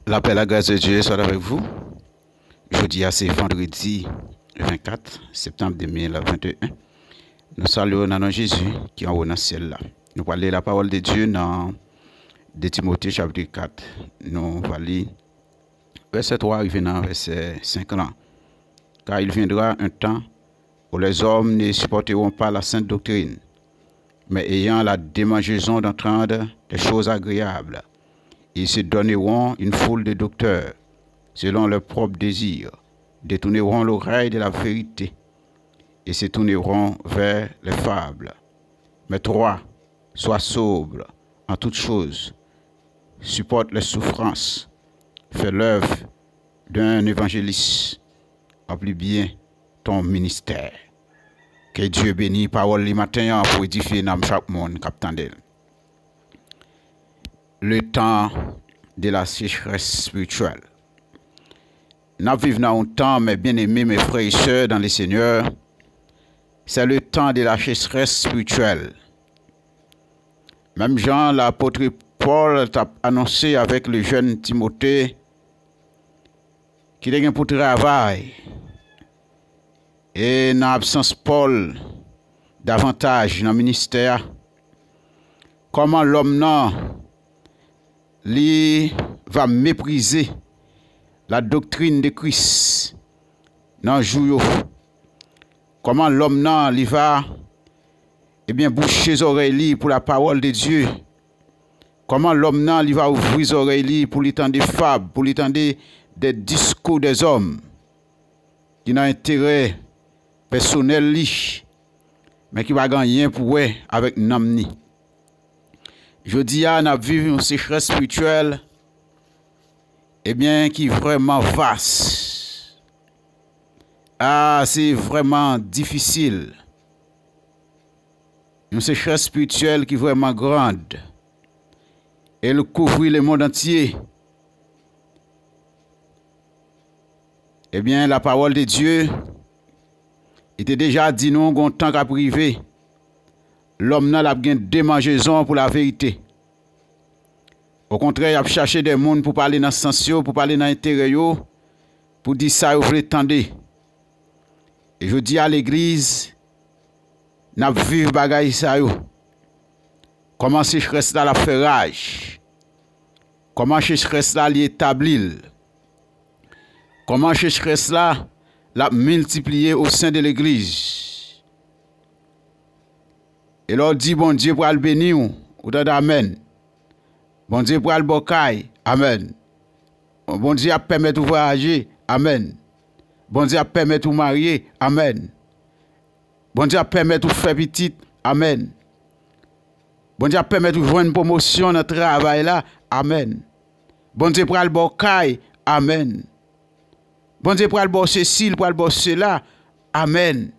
La paix et la grâce de Dieu soit avec vous. Jeudi, c'est vendredi 24 septembre 2021. Nous saluons dans Jésus qui est en haut dans le ciel là. Nous allons lire la parole de Dieu dans 2 Timothée chapitre 4. Nous allons lire verset 3 arrivé dans verset 5 là. Car il viendra un temps où les hommes ne supporteront pas la sainte doctrine, mais ayant la démangeaison d'entendre des choses agréables, ils se donneront une foule de docteurs, selon leurs propres désirs, détourneront l'oreille de la vérité et se tourneront vers les fables. Mais toi, sois sobre en toutes choses, supporte les souffrances, fais l'œuvre d'un évangéliste, remplis bien ton ministère. Que Dieu bénisse parole les matins pour édifier dans chaque monde captant d'elle. Le temps de la sécheresse spirituelle. Nous vivons dans un temps, mes bien-aimés, mes frères et sœurs dans le Seigneur, c'est le temps de la sécheresse spirituelle. Même Jean, l'apôtre Paul, t'a annoncé avec le jeune Timothée qu'il est pour travail. Et dans l'absence Paul, davantage dans le ministère, comment l'homme non va mépriser la doctrine de Christ dans le jour. Comment l'homme non va boucher les oreilles pour la parole de Dieu. Comment l'homme non va ouvrir les oreilles pour l'entendre des fables, pour l'entendre des discours des hommes qui n'ont intérêt personnel mais qui va gagner pour eux avec namni. Je dis à nous vivons une sécheresse spirituelle qui est vraiment vaste. C'est vraiment difficile. Une sécheresse spirituelle qui est vraiment grande. Elle couvre le monde entier. La parole de Dieu était déjà dit nous en tant qu'à privé. L'homme n'a pas de démangeaison pour la vérité. Au contraire, il a cherché des gens pour parler dans le sens, pour parler dans l'intérêt, pour dire ça, vous voulez tendre. Et je dis à l'église, n'a vivre bagaille ça yo. Comment sécheresse là la fait rage? Comment sécheresse là l'établir? Comment sécheresse là la multiplier au sein de l'église? Et l'on dit bon Dieu pour le bénir ou amen. Bon Dieu pour le bocaille, amen. Bon Dieu a permettre de voyager, amen. Bon Dieu a permettre de marier, amen. Bon Dieu a permettre de faire petit, amen. Bon Dieu a permettre de jouer une promotion dans le travail là, amen. Bon Dieu pour le bocaille, amen. Bon Dieu pour le bosser ci, pour le bosser là, amen.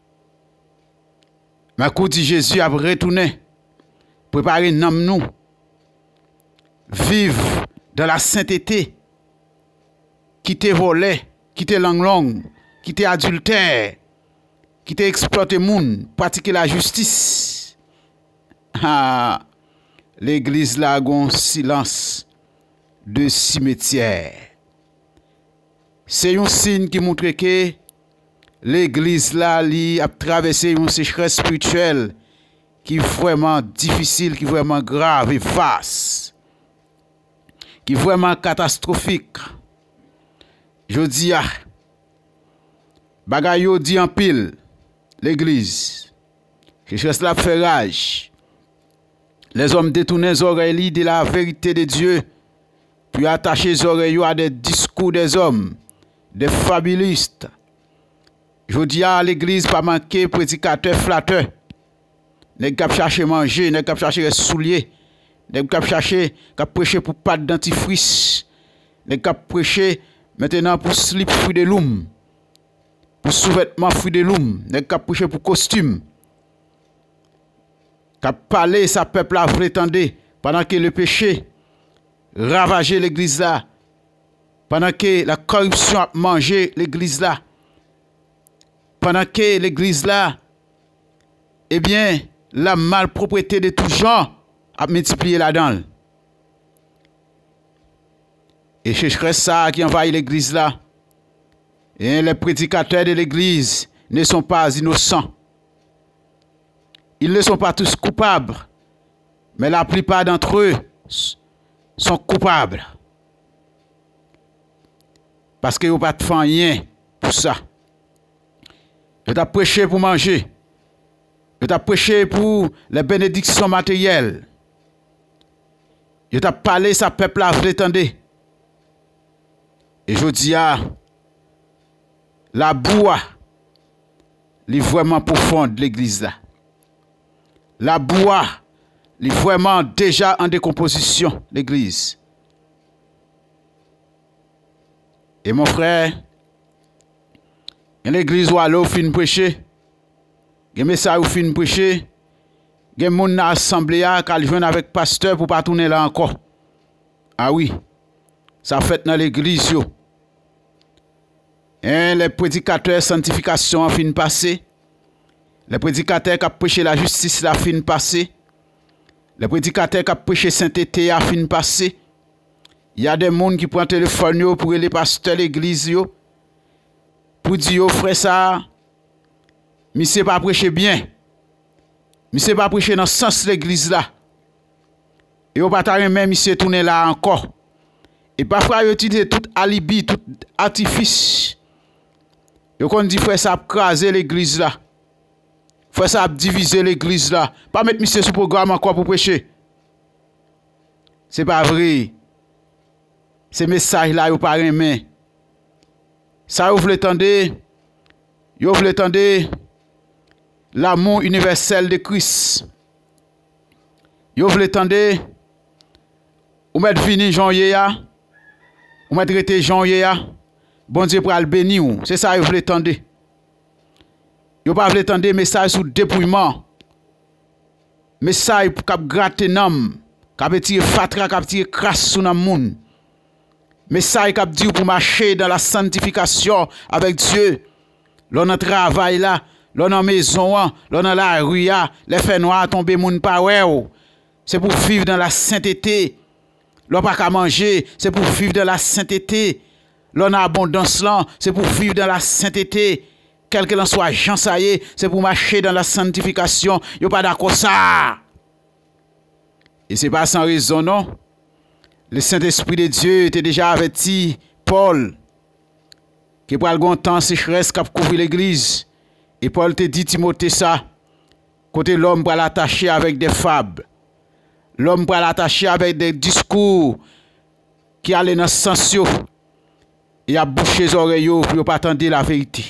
Mais quand dit Jésus a retourné, préparer nous, vivre dans la sainteté, quitter voler, quitter langue, quitter adultère, quitter exploiter monde, pratiquer la justice. L'église là a un silence de cimetière. C'est un signe qui montre que l'église là a traversé une sécheresse spirituelle qui est vraiment difficile, qui est vraiment grave et vaste, qui est vraiment catastrophique. Je dis bagay yo dit en pile l'église. Sécheresse là fait rage. Les hommes détournent les oreilles de la vérité de Dieu, puis attachent les oreilles à des discours des hommes, des fabulistes. Je dis à l'église pas manquer prédicateur flatteur. Nèg k'ap chercher manger, nèg k'ap chercher souliers, nèg k'ap chercher k'ap prêcher pour pâte dentifrice, nèg k'ap prêcher maintenant pour slip fruit de loum, pour sous-vêtements fruit de loum, nèg k'ap prêcher pour costume. K'ap parler sa peuple a prétendait pendant que le péché ravageait l'église là, pendant que la corruption a mangé l'église là. Pendant que l'église là, la malpropreté de tout genre a multiplié là-dedans. Et sécheresse ça qui envahit l'église là. Et les prédicateurs de l'église ne sont pas innocents. Ils ne sont pas tous coupables. Mais la plupart d'entre eux sont coupables. Parce qu'ils n'ont pas de rien pour ça. Je t'ai prêché pour manger. Je t'ai prêché pour les bénédictions matérielles. Je t'ai parlé, ça peuple là, vous l'étendez. Et je dis à la boue est vraiment profonde de l'église là. La boue est vraiment déjà en décomposition, l'église. Et mon frère, l'église où aller au fin prêcher, il message au fin prêcher, il y a des gens dans l'assemblée qui viennent avec pasteur pour pas tourner là encore. Ah oui, ça fait dans l'église. Et les prédicateurs sanctification en fin passé, les prédicateurs qui ont prêché la justice la fin passé, les prédicateurs qui ont prêché sainteté la fin passé. Il y a des gens qui prennent le téléphone pour les pasteurs de l'église pour dire frère ça, mais c'est pas prêcher bien. Mais c'est pas prêcher dans le sens de l'église là. Et on pas même monsieur tourner là encore. Et parfois ils utilisent tout alibi, tout artifice. Et on dit frère ça a craser l'église là. Frère ça a diviser l'église là. Pas mettre monsieur sur programme encore pour prêcher. C'est pas vrai. Ces messages là, vous pas aimer. Ça vous voulez entendre, vous voulez entendre l'amour universel de Christ. Vous voulez entendre, vous mettez fini janvier, vous mettez traité janvier, bon Dieu pour le bénir. C'est ça que vous voulez entendre. Vous pas voulez entendre message sur dépouillement. Message pour cap gratter nam, cap tirer fatra, cap tirer crasse sur nam moun. Message qui dit pour marcher dans la sanctification avec Dieu. L'on a travail là, l'on a maison, l'on a la rue, les faits noirs tombent moun pa wè. C'est pour vivre dans la sainteté. L'on pas qu'à manger, c'est pour vivre dans la sainteté. L'on a abondance là, c'est pour vivre dans la sainteté. Quel que l'en soit, Jean Saillé, c'est pour marcher dans la sanctification. Yo pas d'accord ça. Et c'est pas sans raison non. Le Saint-Esprit de Dieu était déjà averti Paul qui pour le temps sécheresse qui a couvert l'église. Et Paul te dit Timothée ça. Côté l'homme pour l'attacher avec des fables. L'homme pour l'attacher avec des discours qui allaient dans ce sens. Et a bouché les oreilles pour ne pas attendre la vérité.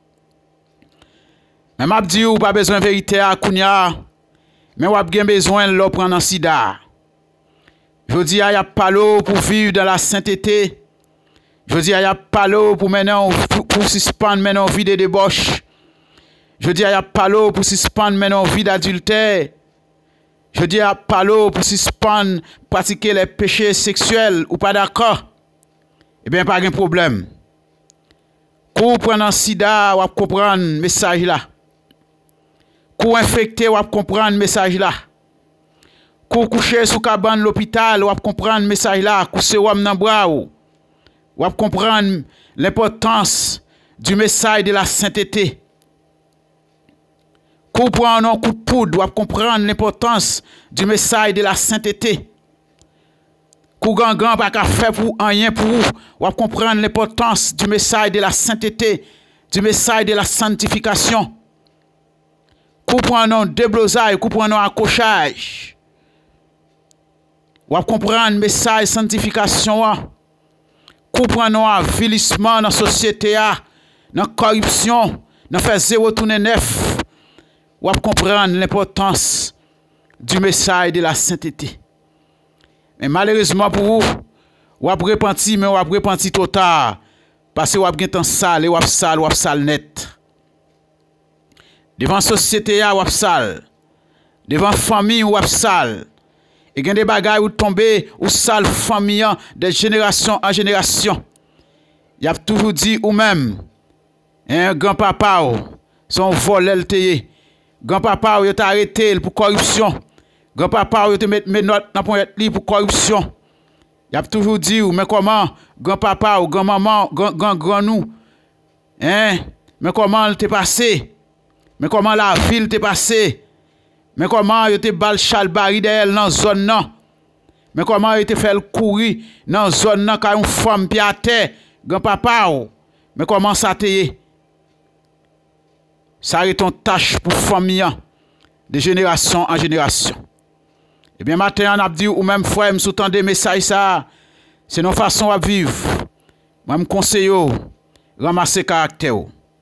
Mais m'a dit ou pas besoin de vérité à Kounia. Mais ou a bien besoin de l'eau prendre en sida. Je dis, il y a pas l'eau pour vivre dans la sainteté. Je dis, il y a pas l'eau pour maintenant pour suspendre maintenant vie de débauche. Je dis, il y a pas l'eau pour suspendre maintenant vie d'adultère. Je dis, il y a pas l'eau pour suspendre pratiquer les péchés sexuels ou pas d'accord. Eh bien, pas de problème. Pour prendre un sida, ou comprendre le message là. Pour infecter, ou comprendre le message là. Pour coucher sous cabane l'hôpital, ou comprendre le message là, coucher ou nan bras ou comprendre l'importance du message de la sainteté. Pour prendre un coup de poudre, ou comprendre l'importance du message de la sainteté. Pour gangan pas qu'à faire pour rien pour vous, ou comprendre l'importance du message de la sainteté, du message de la sanctification. Pour prendre un déblosage, pour prendre un accrochage. Ou comprendre le message de sanctification, comprendre un avilissement dans la société, dans la corruption, dans faire zéro tourner neuf, ou comprendre l'importance du message de la sainteté. Mais malheureusement pour vous, ou repenti, mais ou repenti trop tard, parce que ou avez un sale, ou sale net. Devant la société, ou sale. Devant la famille, ou sale. Et il y a des bagailles où tomber ou sale famille de génération en génération. Il y a toujours dit ou même un grand-papa son volé le grand-papa il t'a arrêté pour corruption. Grand-papa il te met note dans point pour corruption. Y a toujours dit, mais comment, grand-papa ou grand-maman, grand nous, hein? Mais comment t'es passé? Mais comment la ville t'est passée? Mais comment yo te bal chalbari derrière dans zone nan? Mais comment yo te fait courir dans zone nan quand une femme pi à terre, grand-papa ou? Mais comment ça te? Ça est ton tâche pour famille de génération en génération. Eh bien, maintenant, on a dit, ou même frère, sous tant des messages, ça, c'est nos façons à vivre. Moi, je conseille, ramasser caractère.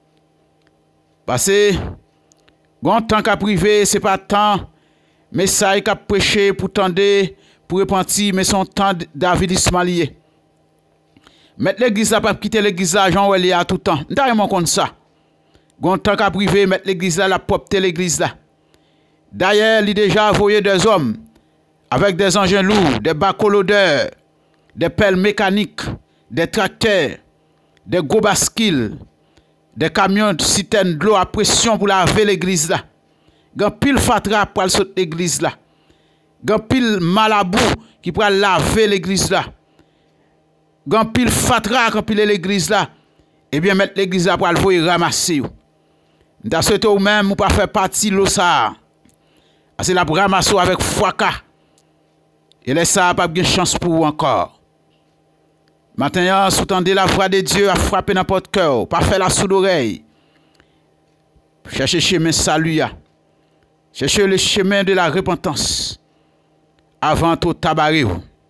Parce que, bon temps qu'à privé, c'est pas tant message qu'à prêcher pour tendre, pour repentir, mais son temps d'avidissement lié. Mettre l'église là, pas quitter l'église là, Jean Ouélie à tout temps. Nous avons compte ça. Bon temps qu'à privé, mettre l'église là, la propre l'église là. D'ailleurs, il a déjà envoyé des hommes avec des engins lourds, des bacolodeurs, des pelles mécaniques, des tracteurs, des gros bascules, des camions de citernes de l'eau à pression pour laver l'église là. Gan pile fatra pour sauter l'église là. Gan pile malabou qui pour laver l'église là. Gan pile fatra quand pile l'église là. Eh bien mettre l'église là pour le voir ramasser. Dans ce ou même ou pas faire partie de ça. C'est la pour ramasser avec fracas. Et laisse ça pas de chance pour vous encore. Maintenant, sous-tendez la voix de Dieu à frapper n'importe cœur, pas faire la sourde oreille. Cherchez le chemin salut. Cherchez le chemin de la repentance. Avant tout tabaré.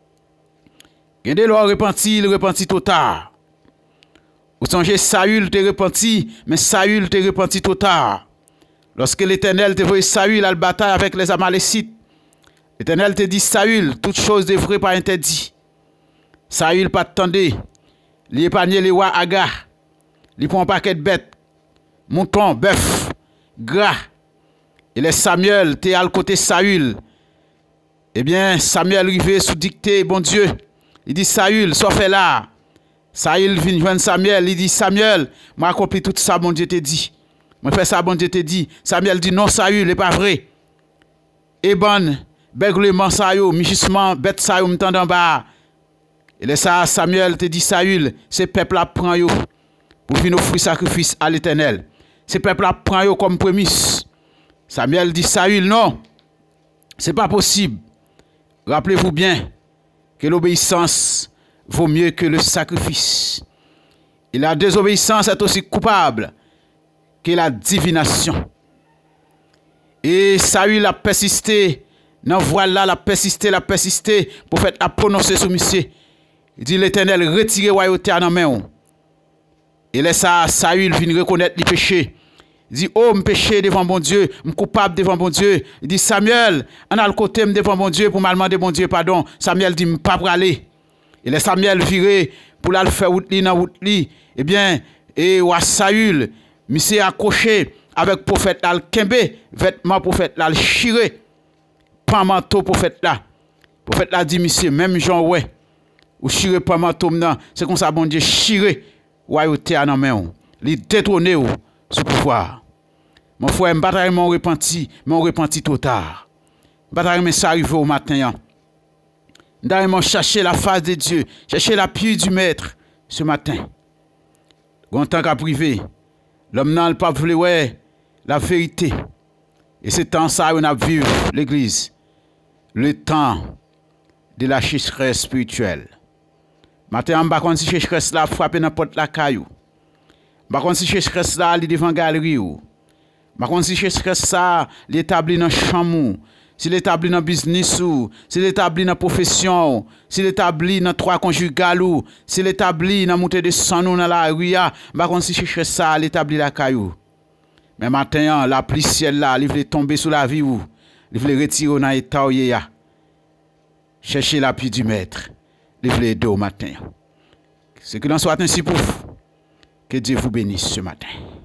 Gardez le repenti, il repentit trop tard. Vous songez Saül te repenti, mais Saül te repenti trop tard. Lorsque l'Éternel te voyait Saül à la bataille avec les Amalécites, l'Éternel te dit, Saül, toute chose devrait pas interdit. Saül pas attendé. Il épargnait les rois Agar. Il prend un paquet de bêtes. Mouton, bœuf, gras. Et les Samuel, t'es à côté Saül. Eh bien, Samuel arrivé sous dictée, bon Dieu. Il dit, Saül, sauf fait là. Saül vient joindre Samuel. Il dit, Samuel, moi accompli tout ça, bon Dieu te dit. Moi fais ça, bon Dieu te dit. Samuel dit, non, Saül, n'est pas vrai. Et bon, bèglement ça yo, michissement, bête ça yo, m'tend en bas. Et là, ça, Samuel te dit, Saül, ce peuple là prend yo pour venir offrir sacrifice à l'Éternel. Ce peuple là prend yo comme prémisse. Samuel dit, Saül, non, c'est pas possible. Rappelez-vous bien que l'obéissance vaut mieux que le sacrifice. Et la désobéissance est aussi coupable que la divination. Et Saül a persisté, dans voilà, la persisté, pour faire la prononcer sous monsieur. Il dit l'Éternel, retirez royauté à nos mains. Et là, Saül vient reconnaître les péchés. Il dit, oh, je péché devant mon Dieu, je suis coupable devant mon Dieu. Il dit, Samuel, on a le côté devant mon Dieu pour me demander mon Dieu pardon. Samuel dit, je ne peux pas aller. Et là, Samuel viré pour la faire outli dans outli. Eh bien, et Saül, monsieur accroché avec prophète là, le kembe, vêtement prophète là, le chiré, pas manteau prophète là. Prophète là dit, monsieur, même Jean, ouais, ou chiré pas manteau maintenant, c'est comme ça, bon Dieu, chiré, royauté à nos mains, li détrôné sous pouvoir. Mon frère, je m'en repenti, trop tard. Je ça arrive au matin. Je chercher la face de Dieu, chercher l'appui du Maître ce matin. En tant qu'à privé, l'homme n'a pas voulu la vérité. Et c'est temps ça on a vu l'église. Le temps de la sécheresse spirituelle. Maintenant, je ne sais pas si sécheresse là frappe n'importe la caillou. Je ne sais pas si sécheresse là est devant la galerie. Je ne sais pas si sécheresse ça l'établi dans la chambre. Si l'établi dans le business, si l'établi dans la profession, si l'établi dans trois conjugal, si l'établi dans la montée de sang dans la rue, je si chercher ça, l'établi la caillou. Mais maintenant, la pluie ciel là, il veut tomber sous la vie ou, il veut retirer dans l'état où il y a. Cherchez l'appui du Maître, il veut aider au matin. Ce que l'on soit ainsi pour vous, que Dieu vous bénisse ce matin.